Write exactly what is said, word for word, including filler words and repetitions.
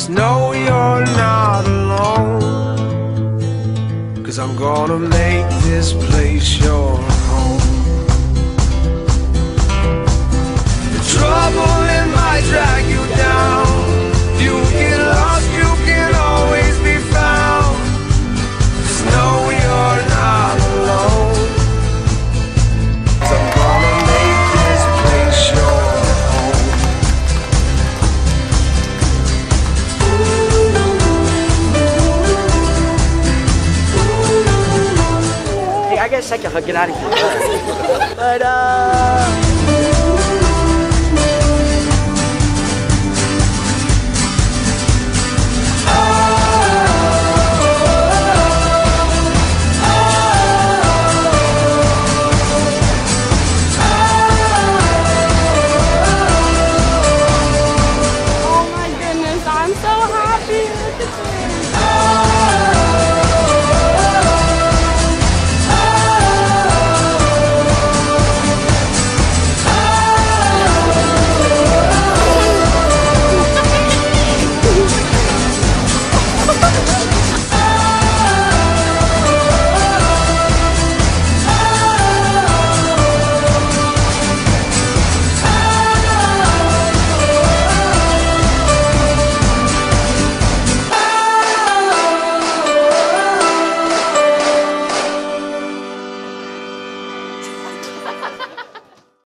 Just know you're not alone, 'cause I'm gonna make this place your home. The trouble it might drag you down. If you get lost, you can always be found. Just know you're not alone, 'cause I'm gonna make this place your home. Hey, I got a second, I'll get out of here. But, uh...